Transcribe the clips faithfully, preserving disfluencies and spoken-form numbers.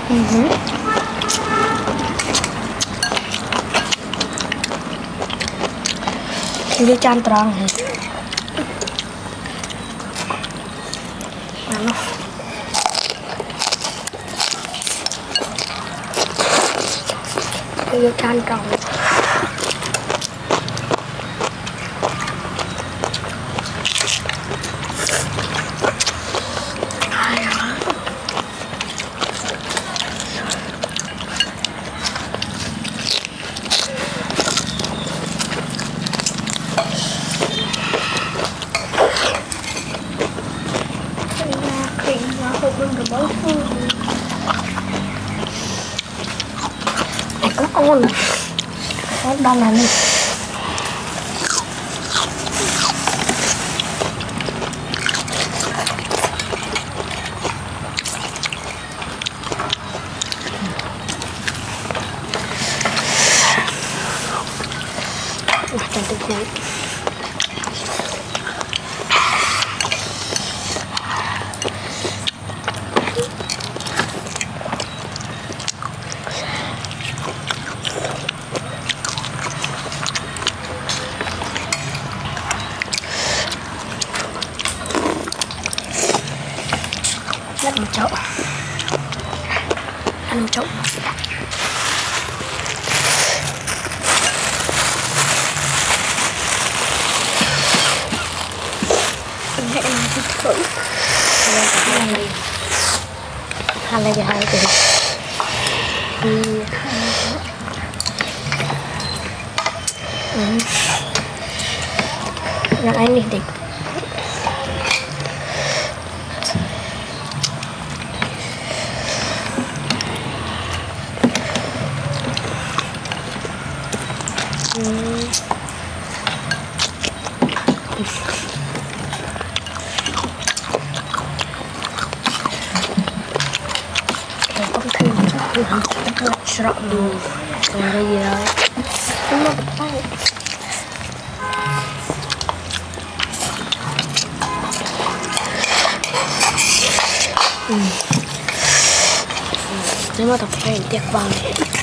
Dia cantrang. Ano? Dia cantrang. Ngon, nó đang là gì? Cantik banget. Rất một chậu, ăn một chậu. Hãy làm cho thử. Hai lấy cái hai cái. Yang ini deh. Serap dulu, suara ya. Ini apa? Hmm. Ini mah tak pakai tiap bang.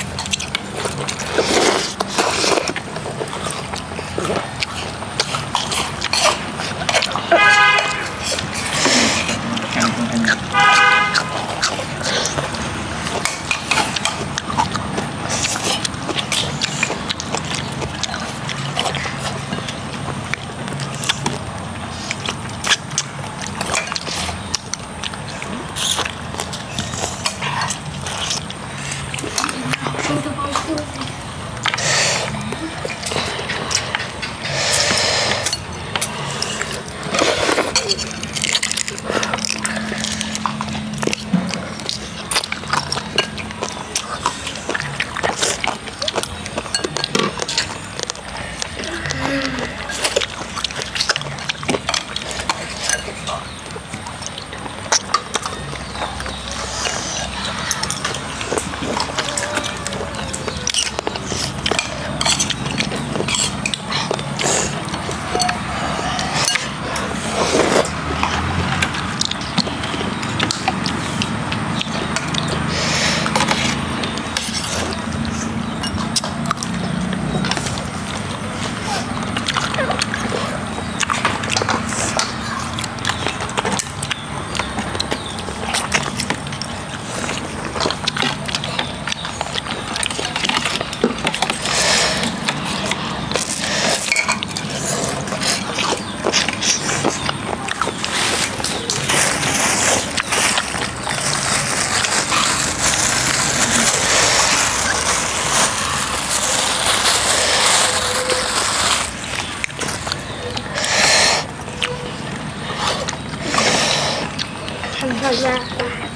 Ra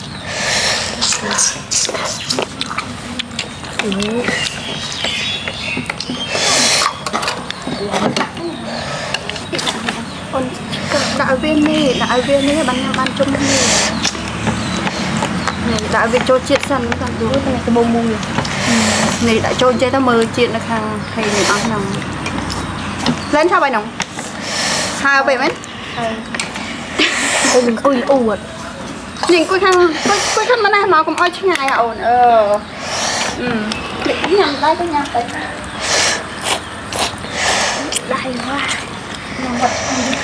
ừ. Còn đại viên này, đại viên này bán nhà bán chung này. Này đại viên cho chiết sẵn nó càng đúng cái cái bông mùi. Này đại cho chơi ta mơ chiết nó càng hay này ăn nằm. Lên sao bài nóng? Hai vậy mấy? Ôi mình ui ui. nhìn cuối khăn cuối khăn nó nó cũng oi chứ ngày à ổn ờ ừ định nhầm đây cái nhầm đấy đây quá nhầm vật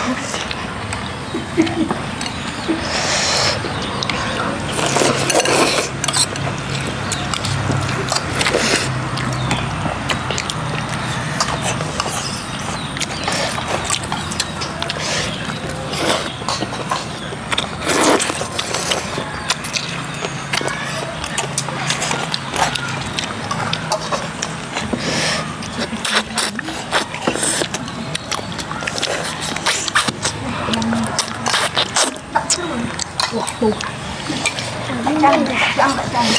Bù. Ăn canh, ăn lại canh.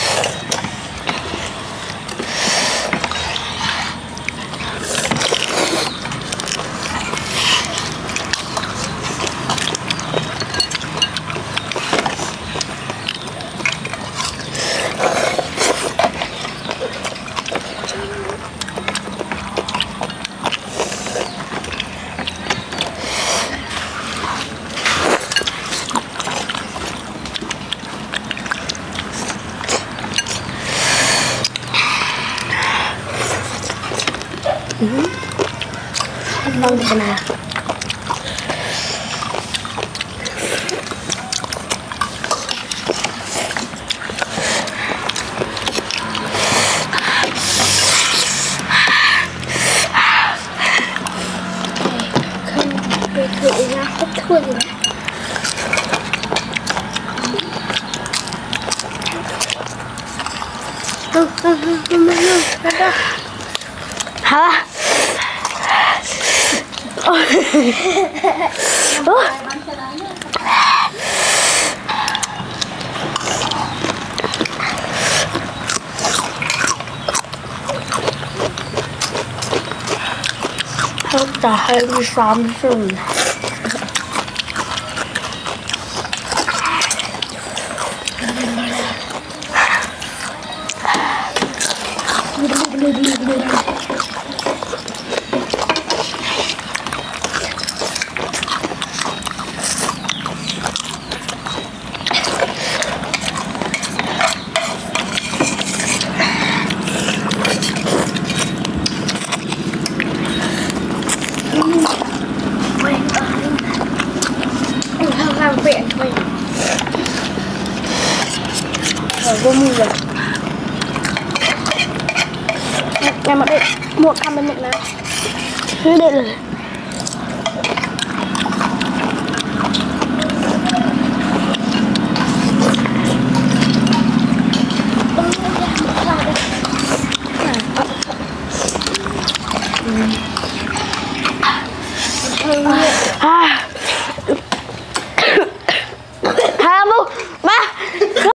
Anh ngon thế nào? Không bị thử ra không thua gì nữa. Ừ, ừ, ừ, ừ, ừ, ừ, ừ. Hả? Không trả hơi đi xóm rồi. Viện thôi. Rồi vô mùi rồi. Em ở đây một cam bên miệng nào. Cứ đây rồi.